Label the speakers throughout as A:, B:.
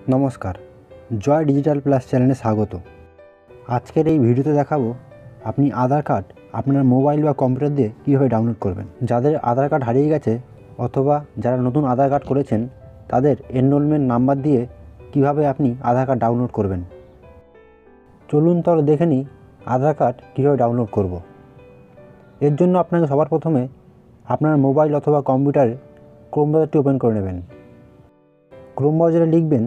A: নমস্কার, জয় digital plus চ্যানেলে স্বাগত। আজকের এই ভিডিওতে দেখাবো আপনি আধার কার্ড আপনার মোবাইল বা কম্পিউটার দিয়ে কীভাবে ডাউনলোড করবেন। যাদের আধার কার্ড হারিয়ে গেছে অথবা যারা নতুন আধার কার্ড করেছেন তাদের এনরোলমেন্ট নাম্বার দিয়ে কিভাবে আপনি আধার কার্ড ডাউনলোড করবেন। চলুন তাহলে দেখে নিই আধার কার্ড কীভাবে ডাউনলোড করব। এর জন্য আপনাকে সবার প্রথমে আপনার মোবাইল অথবা কম্পিউটারে ক্রোম ব্রাউজারটি ওপেন করে নেবেন। ক্রোম ব্রাউজারে লিখবেন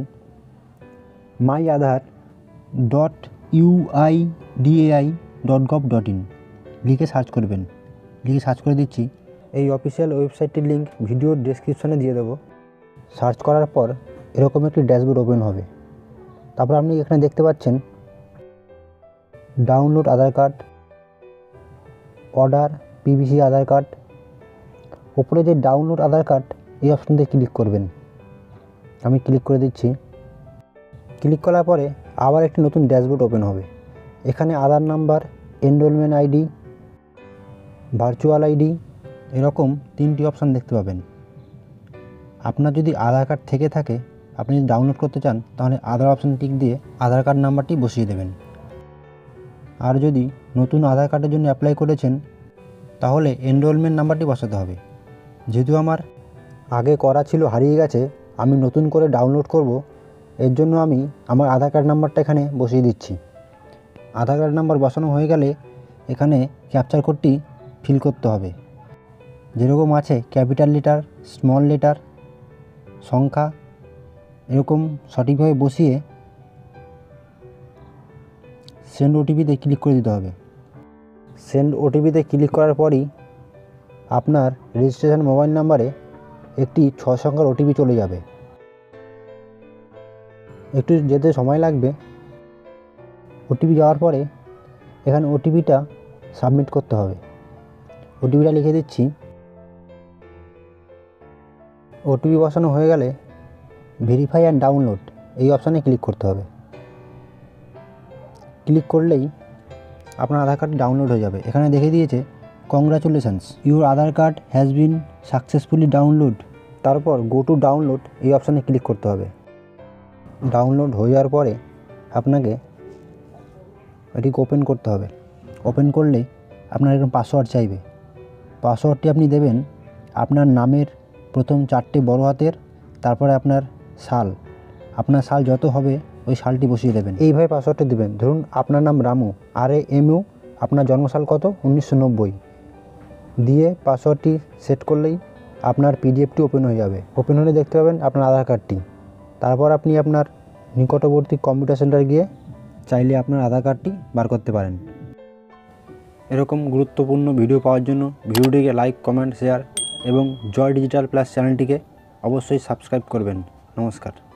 A: myAadhar.uidai.gov.in লিখে সার্চ করবেন। লিখে সার্চ করে দিচ্ছি। এই অফিসিয়াল ওয়েবসাইটটির লিঙ্ক ভিডিওর ডেসক্রিপশনে দিয়ে দেবো। সার্চ করার পর এরকম একটি ড্যাশবোর্ড ওপেন হবে। তারপর আপনি এখানে দেখতে পাচ্ছেন download Aadhaar card, order PVC Aadhaar card. ওপরে যে ডাউনলোড আধার কার্ড এই অপশানতে ক্লিক করবেন। আমি ক্লিক করে দিচ্ছি। ক্লিক করার পরে আবার একটি নতুন ড্যাশবোর্ড ওপেন হবে। এখানে Aadhaar number, enrolment ID, virtual ID এরকম 3টি অপশান দেখতে পাবেন। আপনার যদি আধার কার্ড থেকে থাকে, আপনি যদি ডাউনলোড করতে চান তাহলে আধার অপশান টিক দিয়ে আধার কার্ড নাম্বারটি বসিয়ে দেবেন। আর যদি নতুন আধার কার্ডের জন্য অ্যাপ্লাই করেছেন তাহলে এনরোলমেন্ট নাম্বারটি বসাতে হবে। যেহেতু আমার আগে করা ছিল হারিয়ে গেছে, আমি নতুন করে ডাউনলোড করব, এর জন্য আমি আমার আধার কার্ড নাম্বারটা এখানে বসিয়ে দিচ্ছি। আধার কার্ড নাম্বার বসানো হয়ে গেলে এখানে ক্যাপচার কোডটি ফিল করতে হবে। যেরকম আছে ক্যাপিটাল লেটার, স্মল লেটার, সংখ্যা এরকম সঠিকভাবে বসিয়ে সেন্ড ওটিপিতে ক্লিক করে দিতে হবে। সেন্ড ওটিপিতে ক্লিক করার পরই আপনার রেজিস্ট্রেশন মোবাইল নাম্বারে একটি 6 সংখ্যার ওটিপি চলে যাবে। একটু যেতে সময় লাগবে। ওটিপি যাওয়ার পরে এখানে ওটিপিটা সাবমিট করতে হবে। ওটিপিটা লিখে দিচ্ছি। ওটিপি বসানো হয়ে গেলে ভেরিফাই অ্যান্ড ডাউনলোড এই অপশানে ক্লিক করতে হবে। ক্লিক করলেই আপনার আধার কার্ড ডাউনলোড হয়ে যাবে। এখানে দেখে দিয়েছে congratulations, your Aadhaar card has been successfully download. তারপর গো টু ডাউনলোড এই অপশানে ক্লিক করতে হবে। ডাউনলোড হয়ে যাওয়ার পরে আপনাকে এটিকে ওপেন করতে হবে। ওপেন করলেই আপনার এরকম পাসওয়ার্ড চাইবে। পাসওয়ার্ডটি আপনি দেবেন আপনার নামের প্রথম 4টে বড় হাতের, তারপরে আপনার সাল, আপনার সাল যত হবে ওই সালটি বসিয়ে দেবেন। এইভাবে পাসওয়ার্ডটি দেবেন। ধরুন আপনার নাম রামু, RAMU, আপনার জন্মসাল কত 1990 দিয়ে পাসওয়ার্ডটি সেট করলেই আপনার পিডিএফটি ওপেন হয়ে যাবে। ওপেন হলে দেখতে পাবেন আপনার আধার কার্ডটি। তারপর আপনি আপনার নিকটবর্তী কম্পিউটার সেন্টার গিয়ে চাইলে আপনার আধার কার্ডটি বার করতে পারেন। এরকম গুরুত্বপূর্ণ ভিডিও পাওয়ার জন্য ভিডিওটিকে লাইক, কমেন্ট, শেয়ার এবং জয় ডিজিটাল প্লাস চ্যানেলটিকে অবশ্যই সাবস্ক্রাইব করবেন। নমস্কার।